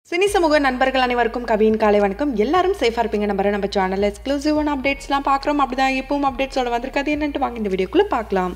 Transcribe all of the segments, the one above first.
Cine சமூக நண்பர்கள் அனைவருக்கும் கவியின் காலை வணக்கம். எல்லாரும் சேஃபா இருப்பீங்க நம்புறேன். நம்ம சேனல்ல எக்ஸ்க்ளூசிவான அப்டேட்ஸ்லாம் பார்க்குறோம். அப்படிதான் இப்பவும் அப்டேட்ஸோட வந்திருக்காது. என்னன்ட்டு வாங்க இந்த வீடியோக்குள்ள பார்க்கலாம்.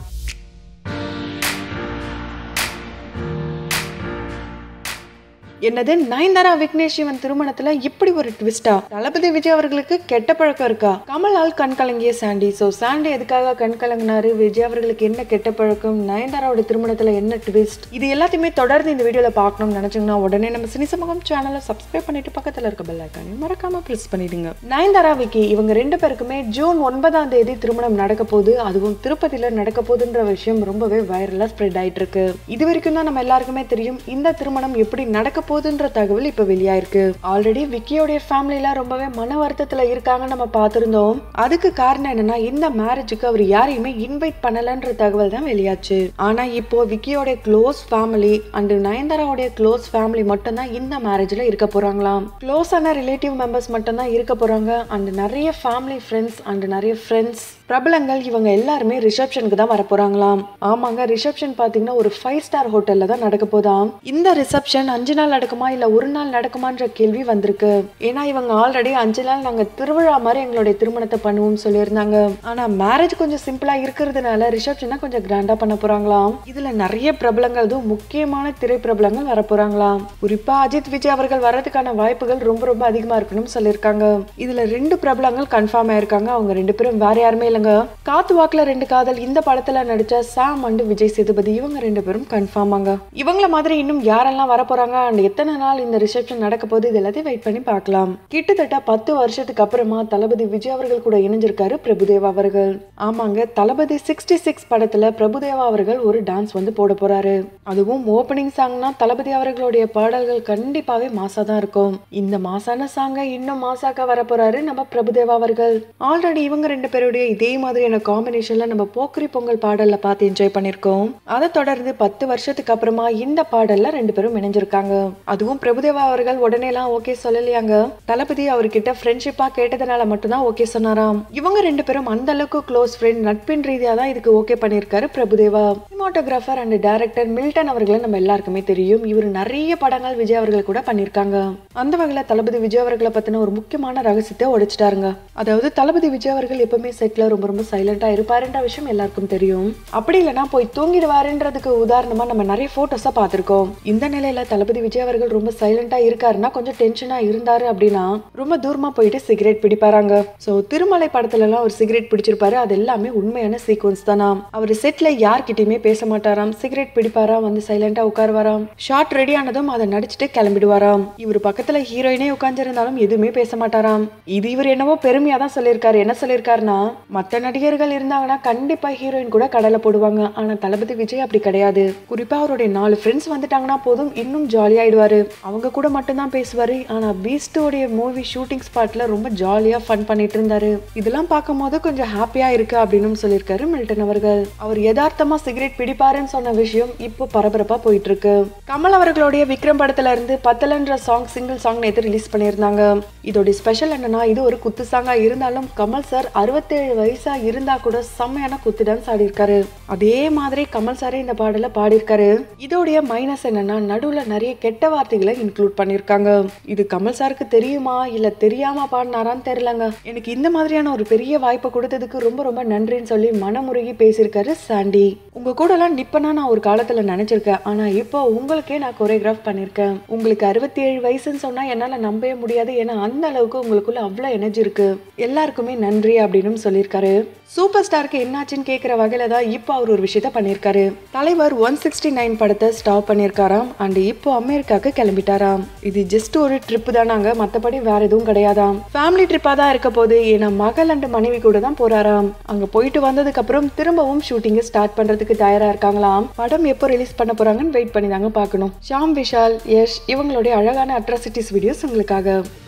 என்னது நயன்தாரா விக்னேஷ் சிவன் திருமணத்துல இப்படி ஒரு ட்விஸ்டா? தளபதி விஜய் அவர்களுக்கு கெட்ட பழக்கம் இருக்கா? கமலால் கண் கலங்கிய சாண்டி. சாண்டி எதுக்காக கண் கலங்கினாரு? விஜய் அவர்களுக்கு என்ன கெட்ட பழக்கம்? நயன்தாராவோட திருமணத்துல என்ன ட்விஸ்ட்? இது எல்லாத்தையுமே தொடர்ந்து இந்த வீடியோல பார்க்கணும்னு நினைச்சீங்கன்னா உடனே நம்ம சினி சமூகம் சேனலை சப்ஸ்கிரைப் பண்ணிட்டு பக்கத்துல இருக்க பெல் ஐகானை மறக்காம பிரஸ் பண்ணிடுங்க. நயன்தாரா விக்கி இவங்க ரெண்டு பேருக்குமே ஜூன் 9 திருமணம் நடக்க போகுது. அதுவும் திருப்பதியில நடக்க போகுதுன்ற விஷயம் ரொம்பவே வைரலா ஸ்ப்ரெட் ஆயிட்டு இருக்கு. இது வரைக்கும் தான் நம்ம எல்லாருக்குமே தெரியும் இந்த திருமணம் எப்படி நடக்க போதுன்ற தகவல் இப்ப வெளியாயிருக்கு. ஆல்ரெடி விக்கியோட ஃபேமிலில ரொம்பவே மன வருத்தத்துல இருக்காங்க நம்ம பார்த்திருந்தோம். அதுக்கு காரணம் என்னன்னா இந்த மேரேஜுக்கு அவர் யாரையுமே இன்வைட் பண்ணலன்ற தகவல் தான் வெளியாச்சு. ஆனா இப்போ விக்கியோட க்ளோஸ் ஃபேமிலி அண்ட் நயன்தாராவோட க்ளோஸ் ஃபேமிலி மட்டும் தான் இந்த மேரேஜ்ல இருக்க போறாங்களாம். க்ளோஸான ரிலேட்டிவ் மெம்பர்ஸ் மட்டும் தான் இருக்க போறாங்க. அண்ட் நிறைய ஃபேமிலி ஃப்ரெண்ட்ஸ் அண்ட் நிறைய ஃப்ரெண்ட்ஸ் பிரபலங்கள் இவங்க எல்லாருமே ரிசப்ஷனுக்கு தான் வர போறாங்களாம். ஆமாங்க, ரிசப்ஷன் பாத்தீங்கன்னா ஒரு 5 ஸ்டார் ஹோட்டல்ல தான் நடக்க போதாம். இந்த ரிசப்ஷன் 5 நாள் நடக்குமா இல்ல ஒரு நாள் நடக்குமான்ற கேள்வி வந்திருக்கு. ஏன்னா இவங்க ஆல்ரெடி 5 நாள் நாங்க திருவிழா மாதிரி எங்களுடைய திருமணத்தை பண்ணுவோம் சொல்லியிருந்தாங்க. ஆனா மேரேஜ் கொஞ்சம் சிம்பிளா இருக்கிறதுனால ரிசப்ஷனை கொஞ்சம் கிராண்டா பண்ண போறாங்களாம். இதுல நிறைய பிரபலங்கள், முக்கியமான திரை பிரபலங்கள் வர போறாங்களாம். குறிப்பா அஜித் விஜய் அவர்கள் வர்றதுக்கான வாய்ப்புகள் ரொம்ப ரொம்ப அதிகமா இருக்கணும்னு சொல்லியிருக்காங்க. இதுல 2 பிரபலங்கள் கன்ஃபார்ம் ஆயிருக்காங்க. அவங்க 2 பேரும் வேற யாருமே இல்லைங்க, காத்து வாக்குல 2 காதல் இந்த படத்துல நடிச்ச சாம் அண்ட் விஜய் சேதுபதி. இவங்க 2 பேரும் கன்ஃபார்ம் ஆங்க. இவங்கள மாதிரி இன்னும் யாரெல்லாம் வர போறாங்க அண்ட் எத்தனை நாள் இந்த ரிசப்ஷன் நடக்க போகுது இது எல்லாத்தையும் வெயிட் பண்ணி பார்க்கலாம். கிட்டத்தட்ட 10 வருஷத்துக்கு அப்புறமா தளபதி விஜய் அவர்கள் கூட இணைஞ்சிருக்காரு பிரபுதேவா அவர்கள். ஆமாங்க, தளபதி 66 படத்துல பிரபுதேவா அவர்கள் ஒரு டான்ஸ் வந்து போட போறாரு. அதுவும் ஓபனிங் சாங்னா தளபதி அவர்களுடைய பாடல்கள் கண்டிப்பாவே மாசா தான் இருக்கும். இந்த மாசான சாங்க இன்னும் மாசாக்க வர போறாரு நம்ம பிரபுதேவா அவர்கள். ஆல்ரெடி இவங்க 2 பேருடைய இதே மாதிரியான காம்பினேஷன்ல நம்ம போக்கிரி பொங்கல் பாடல்ல பார்த்து என்ஜாய் பண்ணிருக்கோம். அதை தொடர்ந்து 10 வருஷத்துக்கு அப்புறமா இந்த பாடல்ல 2 பேரும் இணைஞ்சிருக்காங்க. அதுவும் பிரபுதேவா அவர்கள் உடனே எல்லாம் ஓகே சொல்லலையாங்க. தளபதி அவர்கிட்ட ஃப்ரெண்ட்ஷிப்பா கேட்டதுனால மட்டும்தான் ஓகே சொன்னாராம். இவங்க 2 பேரும் அந்த அளவுக்கு க்ளோஸ் ஃப்ரெண்ட், நட்பின் ரீதியா தான் இதுக்கு ஓகே பண்ணிருக்காரு Prabhudeva. Cinematographer and director Milton அவர்களை நம்ம எல்லாருக்குமே தெரியும். இவர் நிறைய படங்கள் விஜய் அவர்கள் கூட பண்ணிருக்காங்க. அந்த வகையில தளபதி விஜய் அவர்களை பத்தின ஒரு முக்கியமான ரகசியத்தை உடைச்சிட்டாருங்க. அதாவது தளபதி விஜய் அவர்கள் எப்பவுமே செட்ல ரொம்ப ரொம்ப சைலண்டா இருப்பாருன்ற விஷயம் எல்லாருக்கும் தெரியும். அப்படி இல்லைன்னா போய் தூங்கிடுவாருன்றதுக்கு உதாரணமா நம்ம நிறைய போட்டோஸா பார்த்திருக்கோம். இந்த நிலையில தளபதி விஜய் அவர்கள் ரொம்ப சைலண்டா இருக்காருன்னா, கொஞ்சம் டென்ஷனா இருந்தாரு அப்படின்னா ரொம்ப தூரமா போயிட்டு சிகரெட் பிடிப்பாராங்க. சோ திருமலை படத்துல எல்லாம் ஒரு சிகரெட் பிடிச்சிருப்பாரு. அது எல்லாமே உண்மையான சீக்வன்ஸ் தானா. அவர் செட்ல யார்கிட்டயுமே பேச மாட்டாராம், சிகரெட் பிடிப்பாராம், வந்து சைலண்டா உட்காருவாராம். ஷார்ட் ரெடி ஆனதும் அதை நடிச்சுட்டு கிளம்பிடுவாராம். இவர் பக்கத்துல ஹீரோயினே உட்கார்ந்திருந்தாலும் எதுவுமே பேச மாட்டாராம். இது இவர் என்னவோ பெருமையா தான் சொல்லியிருக்காரு. என்ன சொல்லியிருக்காருன்னா, மற்ற நடிகர்கள் இருந்தாங்கன்னா கண்டிப்பா ஹீரோயின் கூட கடலை போடுவாங்க. ஆனா தளபதி விஜய் அப்படி கிடையாது. குறிப்பா அவருடைய 4 ஃப்ரெண்ட்ஸ் வந்துட்டாங்கன்னா போதும், இன்னும் ஜாலியாயிடுவாரு. அவங்க கூட மட்டும் தான் பேசுவாரு. ஆனா பீஸ்டோடைய மூவி ஷூட்டிங் ஸ்பாட்ல ரொம்ப ஜாலியா ஃபன் பண்ணிட்டு இருந்தாரு. இதெல்லாம் பார்க்கும் போது கொஞ்சம் ஹாப்பியா இருக்கு அப்படின்னு சொல்லியிருக்காரு மில்டன் அவர்கள். அவர் யதார்த்தமா சிகரெட் பிடிப்பாருன்னு சொன்ன விஷயம் இப்போ பரபரப்பா போயிட்டு இருக்கு. கமல் அவர்களுடைய விக்ரம் படத்துல இருந்து பத்தலன்ற சாங் சிங்கிள் சாங் நேத்து ரிலீஸ் பண்ணியிருந்தாங்க. இதோட ஸ்பெஷல் என்னன்னா, இது ஒரு குத்து சாங்கா இருந்தாலும் கமல் சார் 67 வயசா இருந்தா கூட செம்மையான குத்து டான்ஸ் ஆடி இருக்காரு. அதே மாதிரி கமல் சாரே இந்த பாடல பாடியிருக்காரு. இதோடைய மைனஸ் என்னன்னா, நடுவுல நிறைய கெட்ட வார்த்தைகளை இன்க்ளூட் பண்ணிருக்காங்க. இது கமல் சாருக்கு தெரியுமா இல்ல தெரியாம பாடினாரான்னு தெரியலங்க. எனக்கு இந்த மாதிரியான ஒரு பெரிய வாய்ப்பை கொடுத்ததுக்கு ரொம்ப ரொம்ப நன்றின்னு சொல்லி மனமுருகி பேசியிருக்காரு சாண்டி. உங்க கூட எல்லாம் நிப்பனா நான் ஒரு காலத்துல நினைச்சிருக்கேன். ஆனா இப்போ உங்களுக்கே நான் கொரியோகிராஃப் பண்ணிருக்கேன். உங்களுக்கு 67 வயசுன்னு சொன்னா என்னால நம்பவே முடியாது. ஏன்னா அந்த அளவுக்கு உங்களுக்குள்ள அவ்வளவு எனர்ஜி இருக்கு. எல்லாருக்குமே நன்றி அப்படின்னு சொல்லியிருக்காரு. சூப்பர் ஸ்டாருக்கு என்னாச்சுன்னு கேட்கிற வகையில தான் இப்போ அவர் ஒரு விஷயத்த பண்ணிருக்காரு. தலைவர் 169 படத்தை ஸ்டாப் பண்ணிருக்காராம். அண்ட் இப்போ அமெரிக்காக்கு கிளம்பிட்டாராம். இது ஜஸ்ட் ஒரு ட்ரிப் தானாங்க, மத்தபடி வேற எதுவும் கிடையாதாம். ஃபேமிலி ட்ரிப்பா தான் இருக்க போது. ஏன்னா மகள் அண்ட் மனைவி கூட தான் போறாராம். அங்க போயிட்டு வந்ததுக்கு அப்புறம் திரும்பவும் ஷூட்டிங் ஸ்டார்ட் பண்றதுக்கு தயாரா இருக்காங்களாம். படம் எப்போ ரிலீஸ் பண்ண போறாங்கன்னு வெயிட் பண்ணி தாங்க பார்க்கணும். ஷாம், விஷால், யஷ் இவங்களுடைய அழகான அட்ராசிட்டிஸ் வீடியோஸ் உங்களுக்காக.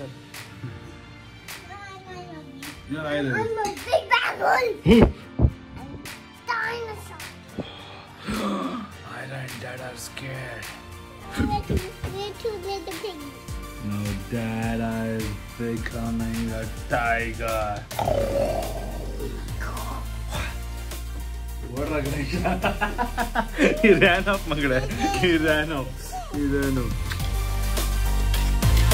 I'm a big bad one. Dinosaur. I and Dad are scared. We're two little pigs. No, Dad is becoming a tiger. What recognition? He ran up, Magda. He ran up.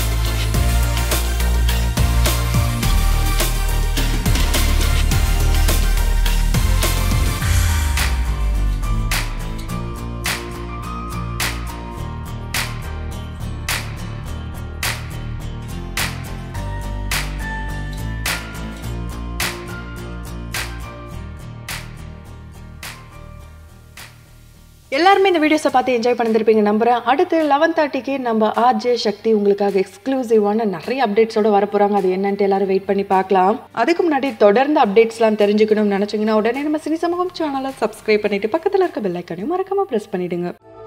எல்லாருமே இந்த வீடியோஸை பார்த்து enjoy பண்ணிருப்பீங்க நம்புறேன். அடுத்து 11:30க்கு நம்ம RJ சக்தி உங்களுக்காக எக்ஸ்க்ளூசிவான நிறைய அப்டேட்ஸோட வரப்போறாங்க. அது என்னன்ட்டு எல்லாரும் வெயிட் பண்ணி பார்க்கலாம். அதுக்கு முன்னாடி தொடர்ந்து அப்டேட்ஸ்லாம் தெரிஞ்சுக்கணும்னு நினைச்சீங்கன்னா உடனே நம்ம சினி சமூகம் சேனலை சப்ஸ்கிரைப் பண்ணிட்டு பக்கத்தில் இருக்க பெல் ஐக்கானையும் மறக்காம பிரஸ் பண்ணிடுங்க.